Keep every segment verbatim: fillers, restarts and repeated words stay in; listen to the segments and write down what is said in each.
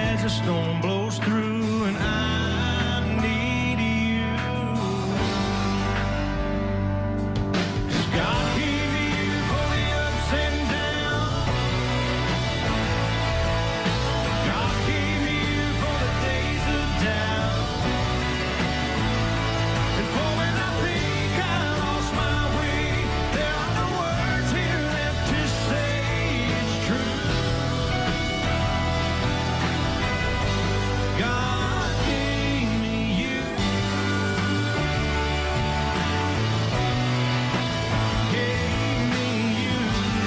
as the storm blows through, and I need you. 'Cause God gave you for the ups and downs. God gave you for the days of doubt. And for when I think I lost my way, there are no words here left to say it's true. God gave me you. Gave me you.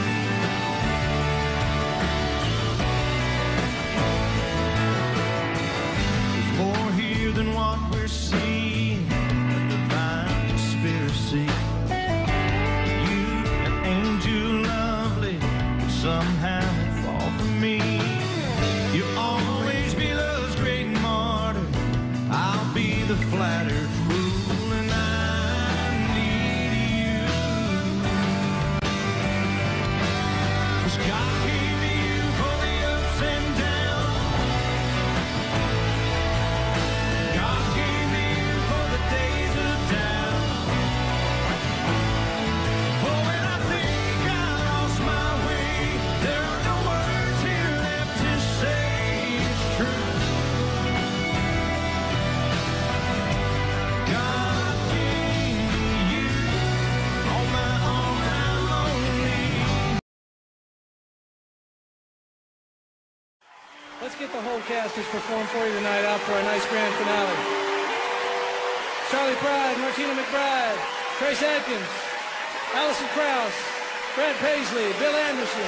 There's more here than what we're seeing. A divine conspiracy. You, an angel lovely, but somehow fall for me. You'll always be love's great martyr. I'll be the flattered fool, and I need you. 'Cause God gave you for the ups and downs. God gave you for the days of doubt. For when I think I lost my way, there are no words here left to say it's true. God gave me you. On my own, I'm lonely. Let's get the whole cast that's performed for you tonight out for a nice grand finale. Charlie Pride, Martina McBride, Trace Adkins, Allison Krauss, Brad Paisley, Bill Anderson.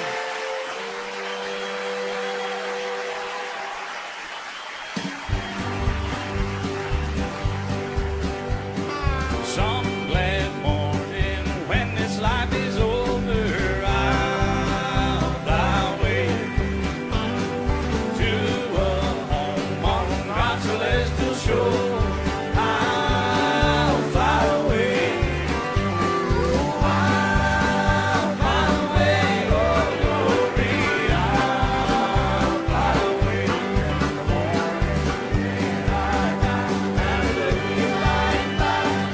Some glad morning when this life is over, I'll fly away to a home on God's celestial shore. I'll fly away. I'll fly away, oh glory. I'll fly away in the morning when I die. Hallelujah, light, light.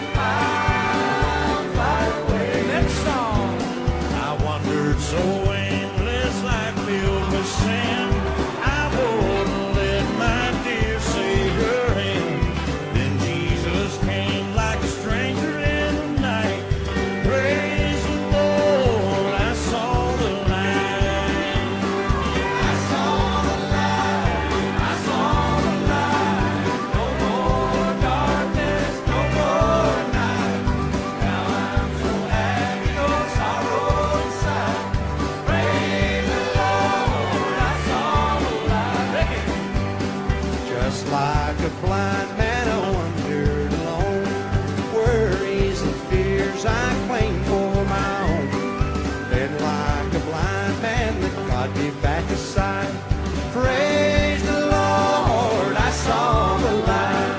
I'll fly away. Next song. I wandered so aimless, like filled with sin. I wouldn't let my dear Savior in. Then Jesus came like a stranger in the night. Praise the Lord, I saw the light. I saw the light. I saw the light. No more darkness, no more night. Now I'm so happy, no sorrow inside. Praise the Lord, I saw the light. Just like a blind man, I wandered alone. Worries and fears I claimed for my own. Then like a blind man that God gave back his sight. Praise the Lord, I saw the light.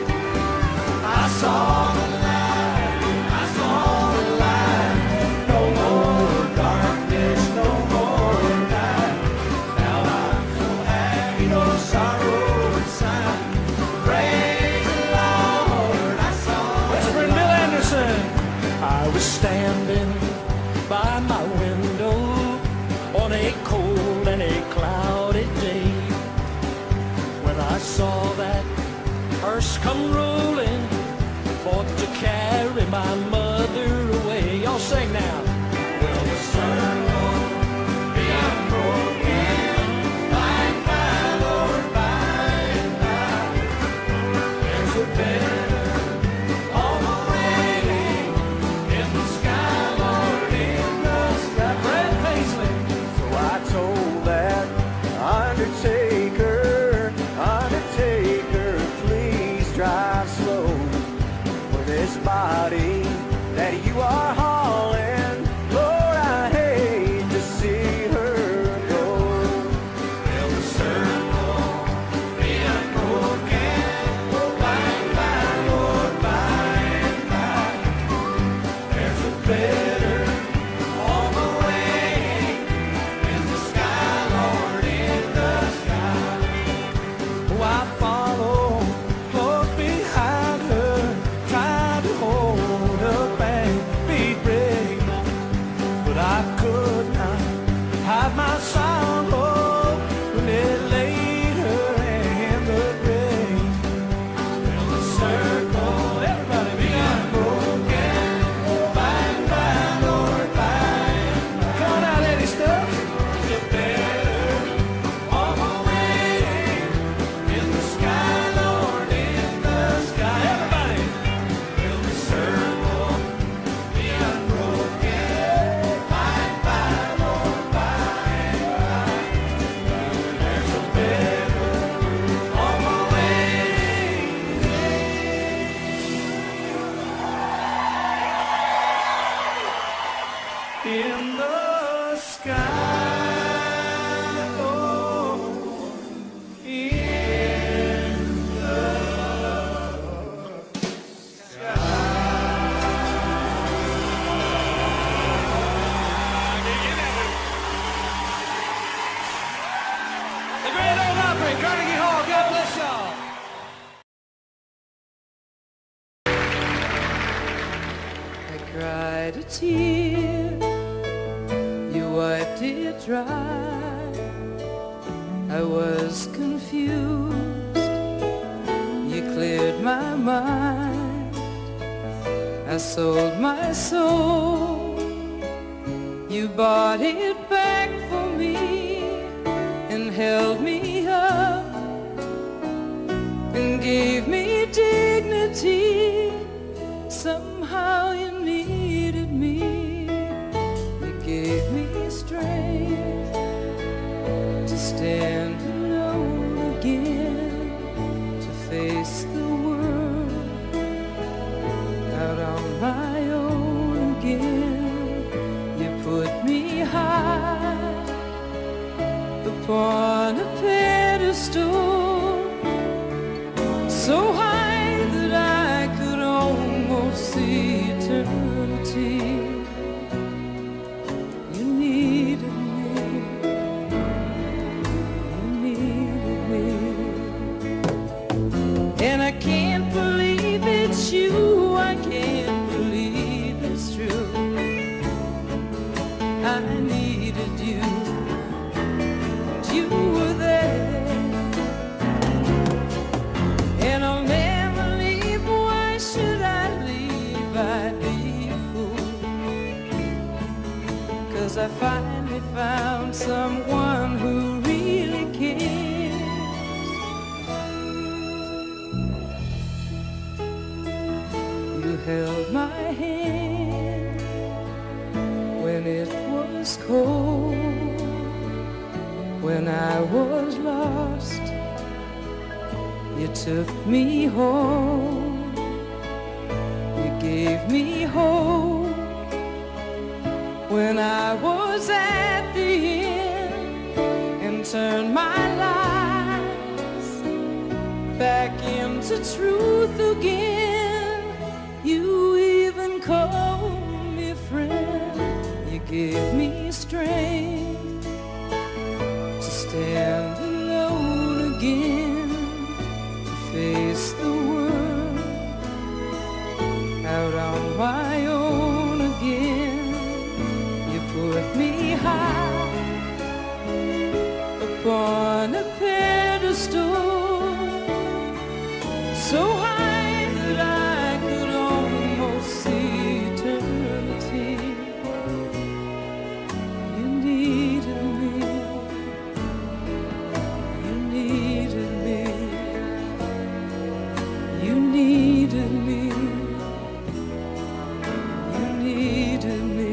I saw the light. I saw the light. No more darkness, no more night. Now I'm so happy, no sorrow inside. Praise the Lord, I saw the Let's bring Bill light. Anderson. I was standing by my window on a cold and a cloudy day when I saw that hearse come rolling for to carry my mother away. Y'all sing now. Well, the sun won't be unbroken like my Lord by and by. There's a better home awaiting in the sky, Lord, in the sky. Brad Paisley. So I told that undertaker, undertaker, please drive slow. For this body that you are hauling cried a tear, you wiped it dry. I was confused, you cleared my mind. I sold my soul, you bought it back for me and held me up and gave me dignity. Somehow you needed me, you gave me strength to stand alone again, to face the world out on my own again. You put me high upon a pedestal, so high that I could almost see eternity. You needed me, you needed me, and I can't believe it's you, I can't believe it's true. I needed you, and you were there, and I'll never leave. Why should I leave? I'd be a fool, 'cause I finally found someone who really cares. You held my hand when it was cold, when I was lost. You took me home, you gave me hope when I was at the end, and turned my lies back into truth again. You even called me friend, you gave me strength to stand alone again, to face the world out on my own again. You put me high upon a pedestal, so high that I could almost see eternity. You needed me, you needed me, you needed me, you needed me.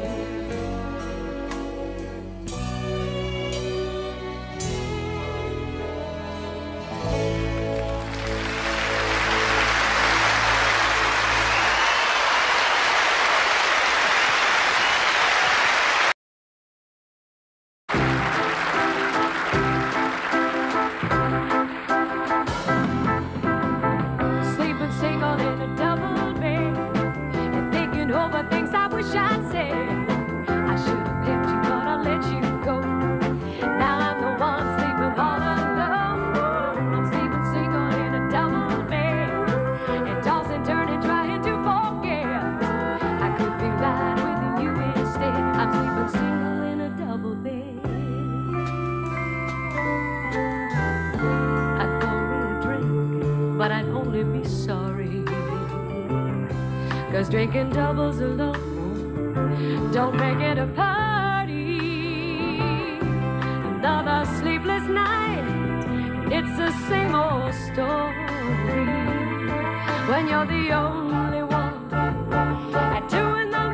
Sleeping single in a double bed and thinking over things I wish I'd said. I should have kept you, but I let you go. Now I'm the one sleeping all alone. I'm sleeping single in a double bed and tossing, turning, trying to forget. I could be right with you instead. I'm sleeping single in a double bed. I'd go really drink, but I'd only be sorry, 'cause drinking doubles alone don't make it a party. Another sleepless night, it's the same old story, when you're the only one at two in the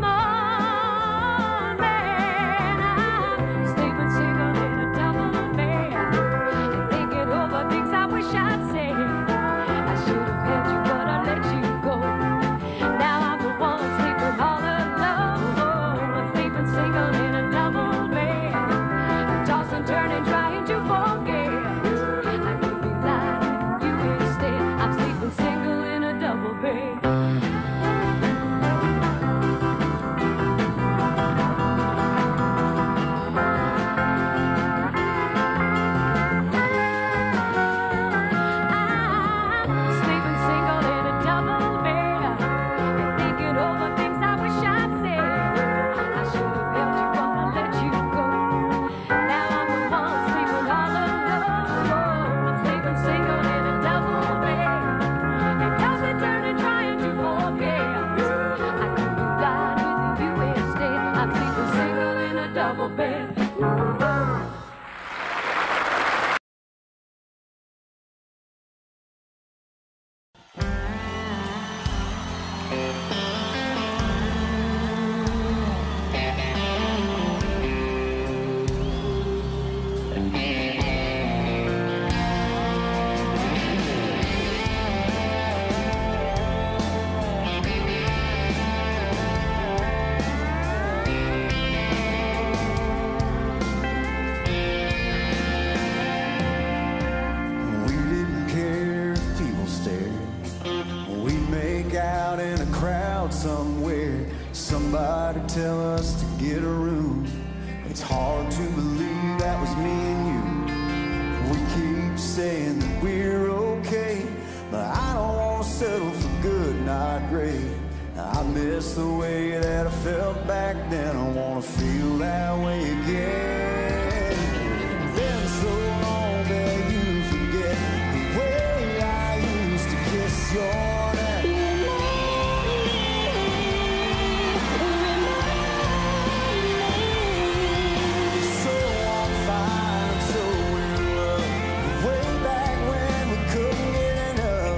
morning. I'm sleeping single in a double bed and thinking over things I wish I'd said. I should have had you, but I let you go. Now I'm the one sleeping all alone. I'm sleeping single in a double bed, tossing, turning, trying to forget. I could be lying with you instead. I'm sleeping single in a double bed. somewhere. Somebody tell us to get a room. It's hard to believe that was me and you. We keep saying that we're okay, but I don't want to settle for good, not great. I miss the way that I felt back then. I want to feel that way again. Been so long that you forget the way I used to kiss your neck. So I'm fine, so in love. Way back when we couldn't get enough.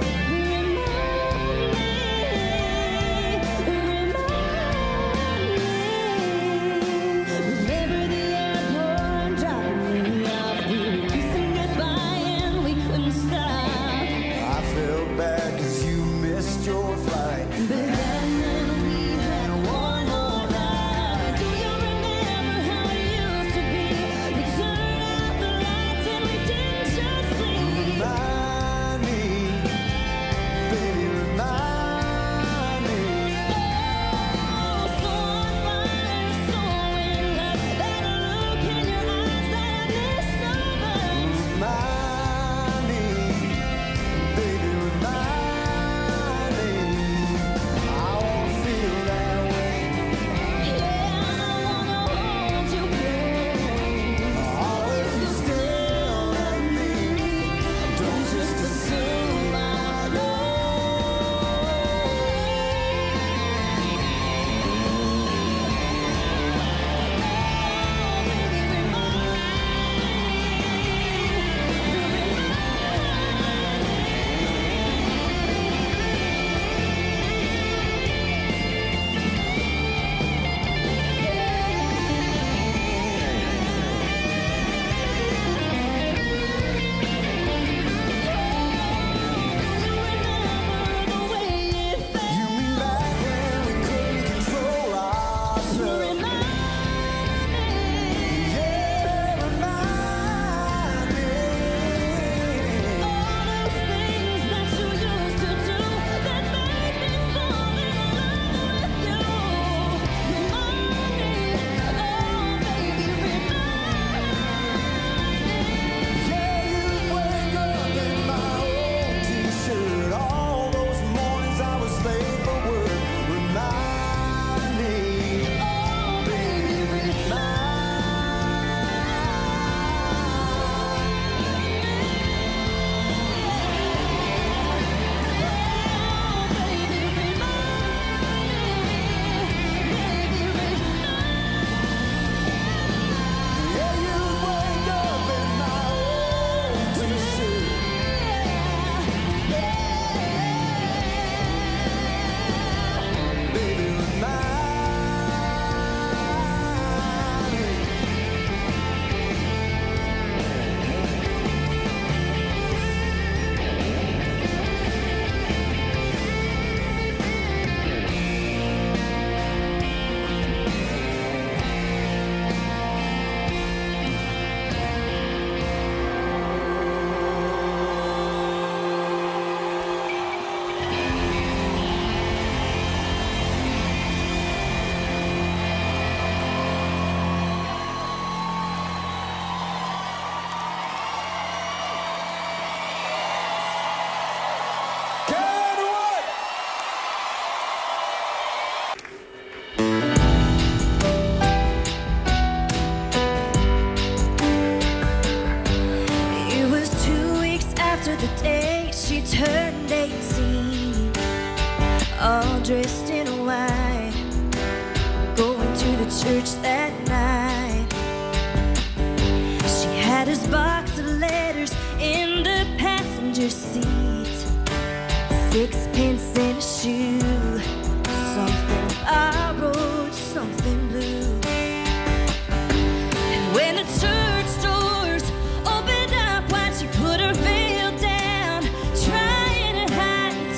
Remember the airport dropping me off. We were kissing goodbye and we couldn't stop. I felt bad 'cause you missed your flight. But then we had one more night. Do you remember how it used to be? We turned out the lights and we didn't just sleep. Remind me, baby, remind me. Oh, so on fire, so in love. That look in your eyes that I miss so much. Remind me, baby, remind me. I wanna feel that way. Yeah, I wanna hold you close. Always be still at me. Don't just assume I know. You mean back when we couldn't control ourselves? Yeah, remind me. Yeah, you wake up in my old t-shirt. All those mornings I was late for work. Remind me, baby, remind. Yeah, you wake up in my old t-shirt. Baby, remind me. Can what? It was two weeks after the day she turned eighteen, all dressed in white, going to the church that night. She had his box of letters in the passenger seat, sixpence in a shoe, something borrowed, something blue. And when the church doors opened up wide, she put her veil down, trying to hide the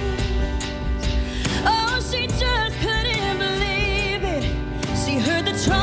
tears. Oh, she just couldn't believe it. She heard the trumpet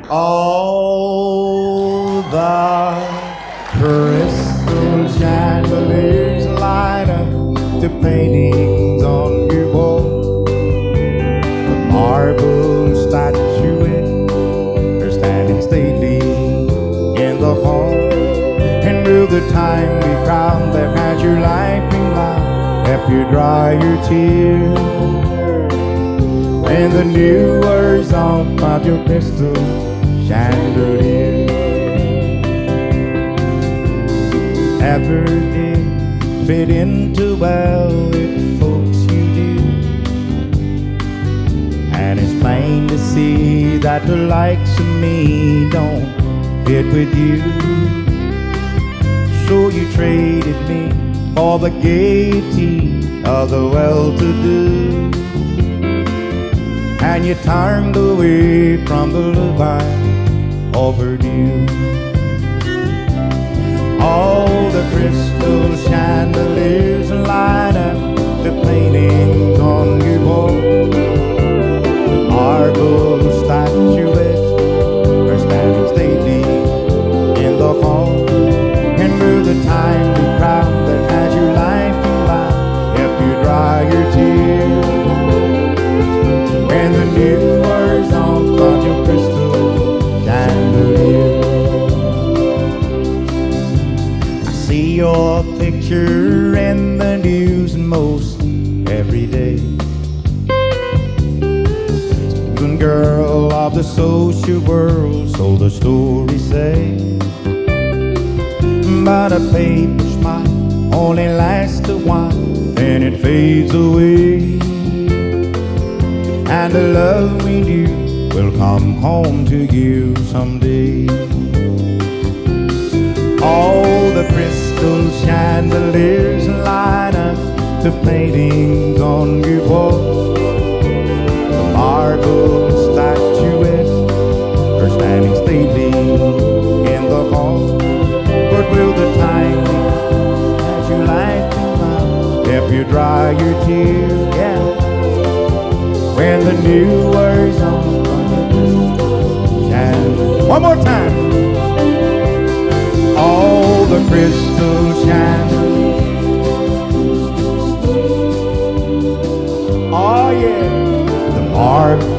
All the crystal chandeliers light up the paintings on your wall. The marble statuettes are standing stately in the hall. And will the time be crowned that has your life in line, help you dry your tears? When the new wears off of your crystal chandelier, ever did fit into well with folks you do, and it's plain to see that the likes of me don't fit with you. So you traded me for the gaiety of the well-to-do, and you turned away from the love I offered you. All the crystal chandeliers light up the paintings on your wall. The marble statuettes are standing stately in the hall. And will the time be crowned that has your life in line, help you dry your tears? When the new wears off on your crystal chandelier, I see your picture in the news most every day. Even girl of the social world, so the stories say. But a paper smile only lasts a while, then it fades away. And the love we knew will come home to you someday. All the crystal chandeliers light up the paintings on your wall. The marble statuettes are standing stately in the hall. But will the time be as you like to love, help you dry your tears? Yeah. When the new wears on chandelier. One more time. All the crystal chandeliers. Oh yeah. The marble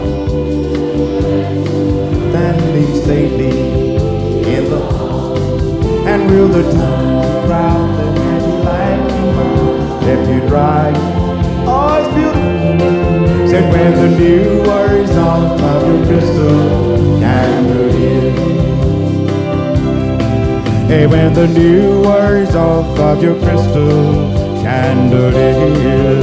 standing stately in the hall. And will the time crowd that has you like you, if you dry? Oh, it's beautiful. Said when the new wears off of your crystal chandelier. Hey, when the new wears off of your crystal chandelier.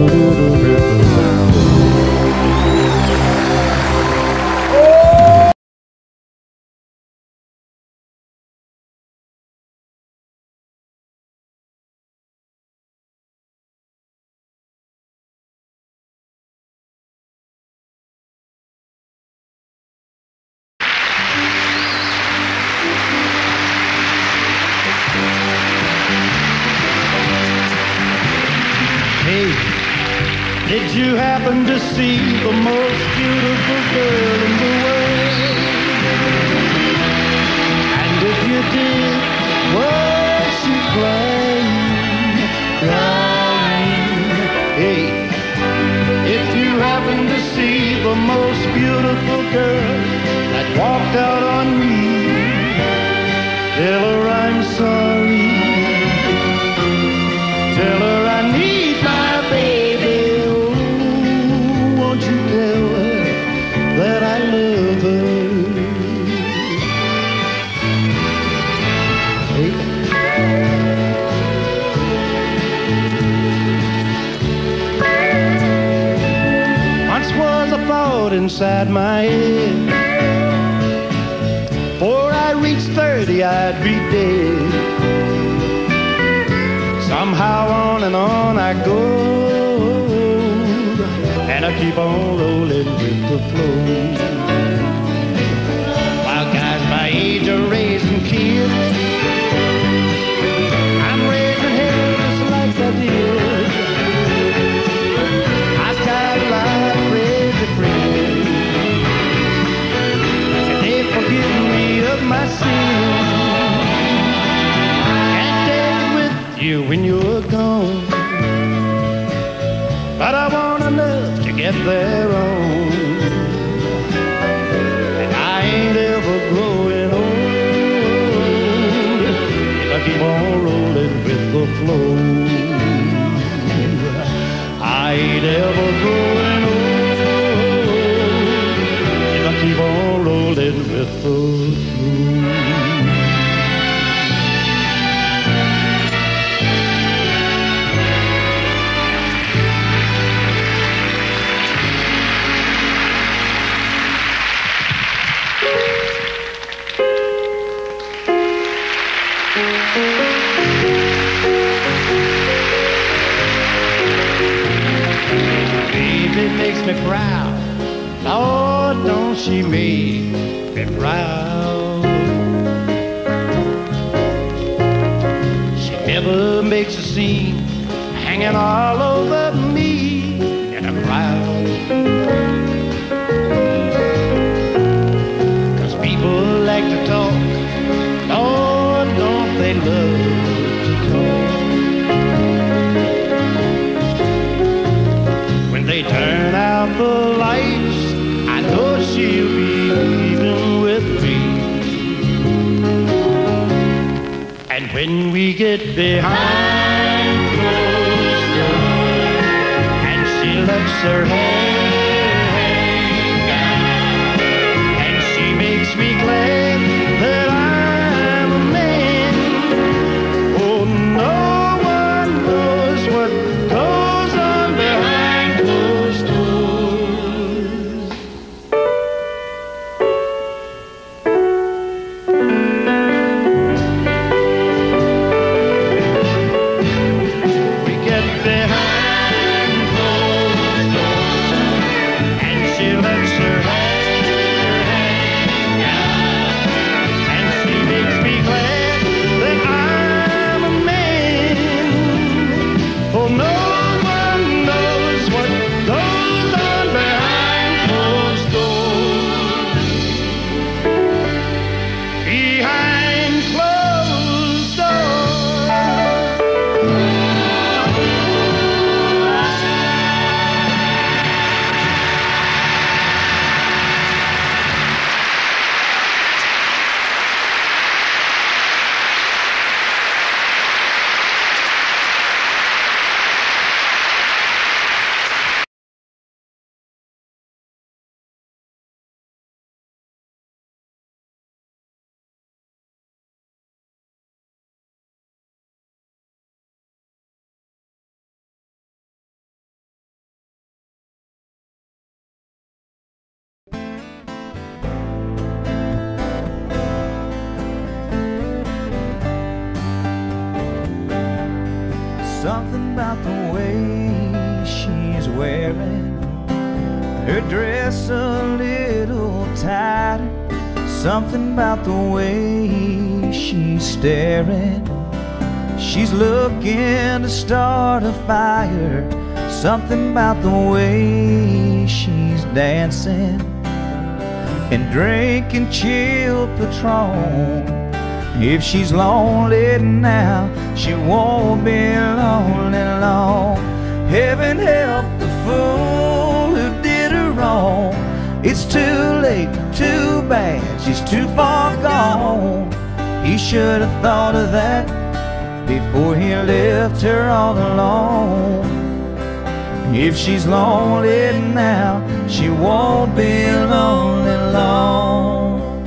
Did you happen to see the most beautiful girl in the world? And if you did, was she crying, crying? Hey, if you happen to see the most beautiful girl that walked out on me, tell her I'm sorry. Tell her I need my baby. That I love her. Hey. Once was a thought inside my head, before I reached thirty I'd be dead. Somehow on and on I go, and I keep on rolling with the flow. While guys my age are raising kids, I'm raising hell just like I did. I tied like crazy friends, and they forgot with the moon. Baby makes me proud. Lord, don't she make me proud. She never makes a scene, hanging all over me in a crowd. 'Cause people like to talk, Lord, don't they love to talk. When they turn out the lights, I know she'll be leaving with me. And when we get behind closed doors and she lets her hair hang down, and she makes me glad that I'm a man. Oh, no one knows what goes on behind closed doors. We get behind closed doors and she lets her hair hang down, and she makes me glad that I'm a man. Oh, no one knows what goes on behind closed doors. Behind closed doors. Something about the way she's wearing her dress a little tighter. Something about the way she's staring. She's looking to start a fire. Something about the way she's dancing and drinking chilled Patron. If she's lonely now, she won't be lonely long. Heaven help the fool who did her wrong. It's too late, too bad, she's too far gone. He should have thought of that before he left her all alone. If she's lonely now, she won't be lonely long.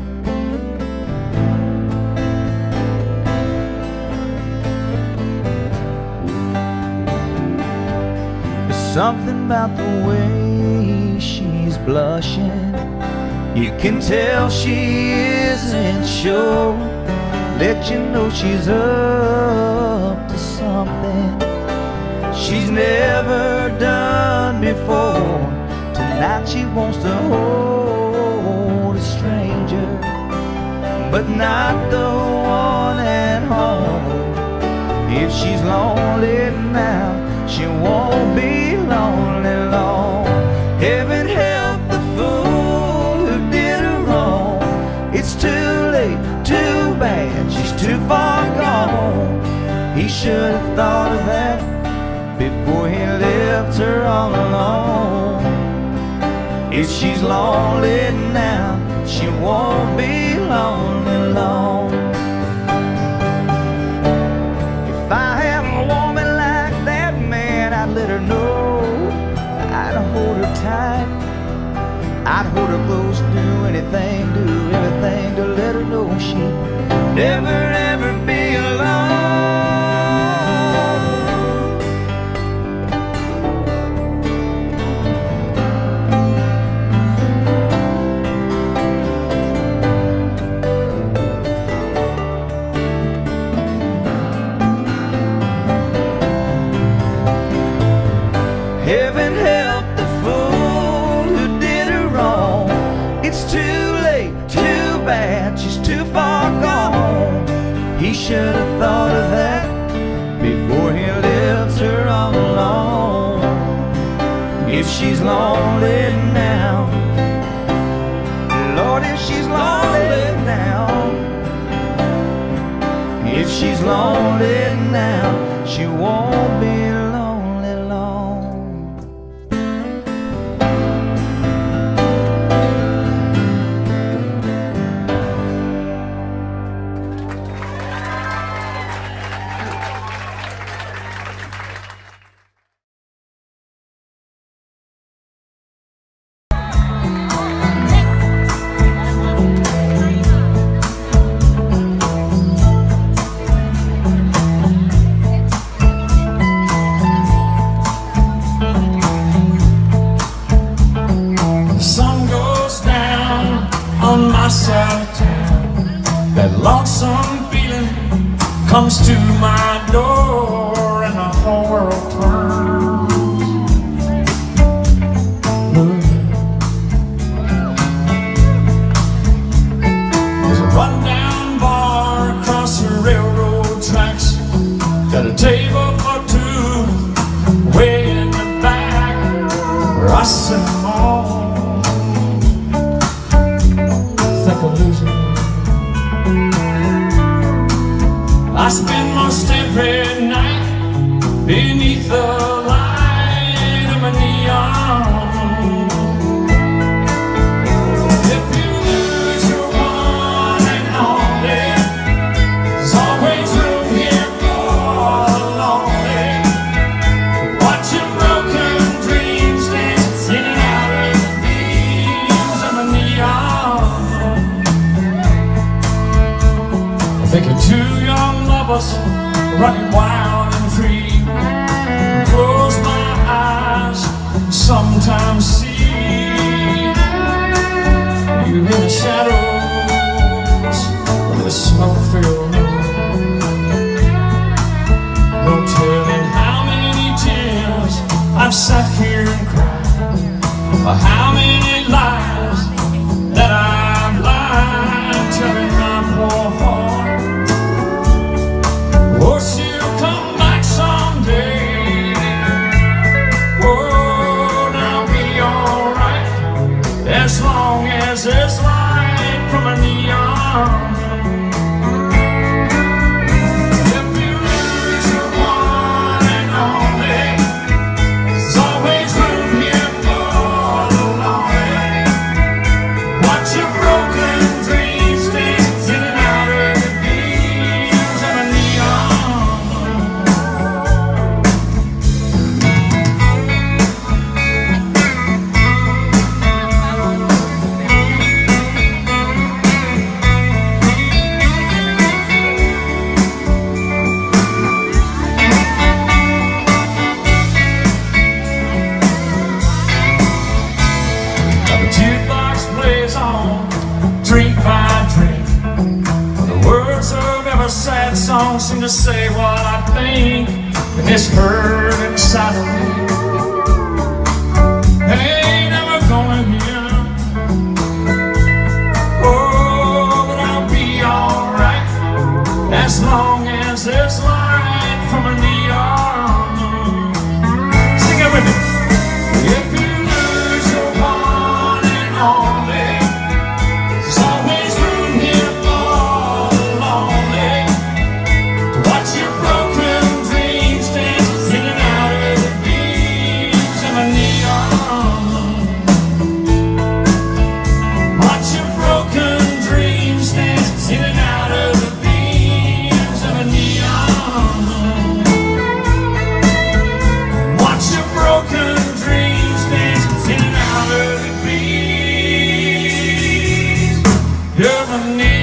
Something about the way she's blushing. You can tell she isn't sure. Let you know she's up to something she's never done before. Tonight she wants to hold a stranger, but not the one at home. If she's lonely now, she won't be lonely long. Heaven help the fool who did her wrong. It's too late, too bad, she's too far gone. He should have thought of that before he left her all alone. If she's lonely now, she won't be lonely long. If I had a woman like that, man, I'd let her know. I'd hold her tight, I'd hold her close, do anything, do everything she'd never ever be alone. Heaven help the fool who did her wrong. It's too late, too bad, she's too far gone. He should have thought of that before he left her all alone. If she's lonely now, Lord, if she's lonely now, if she's lonely now, she won't be lonely long. That lonesome feeling comes to my door and the whole world turns. There's a rundown bar across the railroad tracks, got a table for two way in the back where I sit home. I spend most every night beneath the light of a neon. If you lose your one and only, there's always room here for the lonely. Watch your broken dreams dance in and out of the beams of a neon. I think of two young lovers running wild and free. Close my eyes, sometimes see you in the shadows of the smoke-filled room. No telling how many tears I've sat here and cried, or how many lies that I've lied, telling my poor heart. Oh, she'll come back someday. Oh, and I'll be alright, as long as there's light from a neon. If you lose your one and only, there's always room here for the lonely. Watch your broken dreams dance in and out of the beams of a neon. Now the jukebox plays on, drink by drink. The words of every sad song seem to say what I think, and this hurt inside of me. Ain't never gonna hear. Oh, but I'll be alright, as long as there's light from a neon. Sing it with me. If you lose your one and only, there's always room here for the lonely. To watch your broken dreams dance in and out of the beams of a neon. Watch your broken dreams dance in and out of the beams of a neon. Watch your broken dreams dance in and out of the beams of a neon.